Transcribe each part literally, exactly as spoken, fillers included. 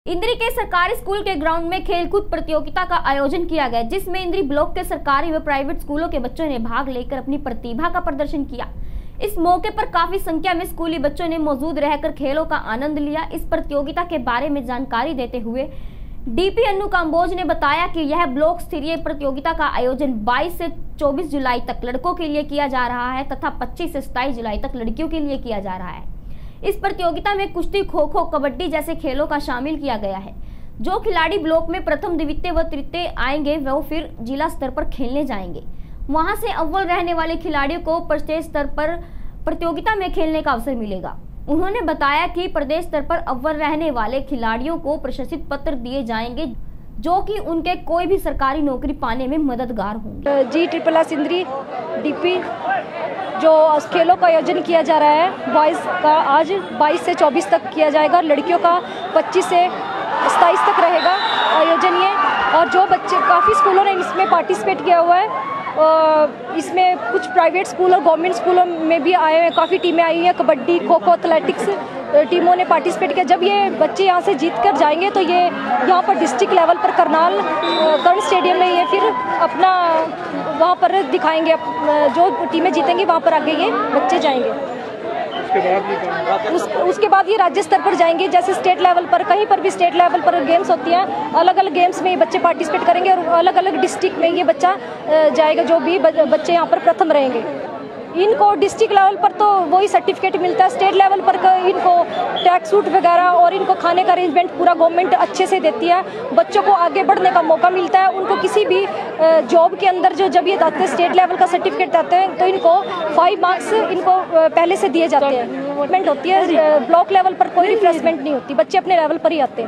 इंद्री के सरकारी स्कूल के ग्राउंड में खेलकूद प्रतियोगिता का आयोजन किया गया, जिसमें इंद्री ब्लॉक के सरकारी व प्राइवेट स्कूलों के बच्चों ने भाग लेकर अपनी प्रतिभा का प्रदर्शन किया। इस मौके पर काफी संख्या में स्कूली बच्चों ने मौजूद रहकर खेलों का आनंद लिया। इस प्रतियोगिता के बारे में जानकारी देते हुए डीपी अन्नू काम्बोज ने बताया कि यह ब्लॉक स्तरीय प्रतियोगिता का आयोजन बाईस से चौबीस जुलाई तक लड़कों के लिए किया जा रहा है तथा पच्चीस से सत्ताईस जुलाई तक लड़कियों के लिए किया जा रहा है। इस प्रतियोगिता में कुश्ती, खो खो, कबड्डी जैसे खेलों का शामिल किया गया है। जो खिलाड़ी ब्लॉक में प्रथम, द्वितीय व तृतीय आएंगे वो फिर जिला स्तर पर खेलने जाएंगे। वहां से अव्वल रहने वाले खिलाड़ियों को प्रदेश स्तर पर प्रतियोगिता में खेलने का अवसर मिलेगा। उन्होंने बताया कि प्रदेश स्तर पर अव्वल रहने वाले खिलाड़ियों को प्रशस्ति पत्र दिए जाएंगे, जो कि उनके कोई भी सरकारी नौकरी पाने में मददगार होंगे। G triple S Indri DP जो खेलों का आयोजन किया जा रहा है बॉयज़ का आज बाईस से चौबीस तक किया जाएगा और लड़कियों का पच्चीस से सत्ताईस तक रहेगा आयोजन ये। और जो बच्चे काफ़ी स्कूलों ने इसमें पार्टिसिपेट किया हुआ है, इसमें कुछ प्राइवेट स्कूल और गवर्नमेंट स्कूलों में भी आए हैं, काफ़ी टीमें आई हैं। कबड्डी, खो खो, एथलेटिक्स टीमों ने पार्टिसिपेट किया। जब ये बच्चे यहाँ से जीत कर जाएंगे तो ये यहाँ पर डिस्ट्रिक्ट लेवल पर करनाल कर्ण स्टेडियम में ये फिर अपना वहाँ पर दिखाएंगे। जो टीमें जीतेंगी वहाँ पर आगे ये बच्चे जाएंगे। उसके बाद उस, उसके बाद ये राज्य स्तर पर जाएंगे। जैसे स्टेट लेवल पर, कहीं पर भी स्टेट लेवल पर गेम्स होती हैं, अलग अलग गेम्स में ये बच्चे पार्टिसिपेट करेंगे और अलग अलग डिस्ट्रिक्ट में ये बच्चा जाएगा। जो भी बच्चे यहाँ पर प्रथम रहेंगे इनको डिस्ट्रिक्ट लेवल पर तो वही सर्टिफिकेट मिलता है। स्टेट लेवल पर इनको टैक्स सूट वगैरह और इनको खाने का अरेंजमेंट पूरा गवर्नमेंट अच्छे से देती है। बच्चों को आगे बढ़ने का मौका मिलता है। उनको किसी भी जॉब के अंदर जो जब ये आते हैं स्टेट लेवल का सर्टिफिकेट आते हैं तो इनको फाइव मार्क्स इनको पहले से दिए जाते हैं। रिफ्रेशमेंट होती है। ब्लॉक लेवल पर कोई रिफ्रेशमेंट नहीं होती, बच्चे अपने लेवल पर ही आते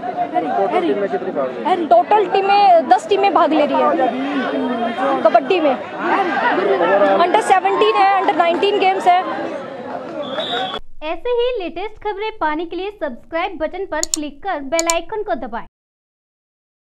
हैं। टोटल टीमें दस टीमें भाग ले रही है कबड्डी में। अंडर सेवनटीन है, अंडर नाइनटीन गेम्स है। ऐसे ही लेटेस्ट खबरें पाने के लिए सब्सक्राइब बटन पर क्लिक कर बेल आइकन को दबाएं।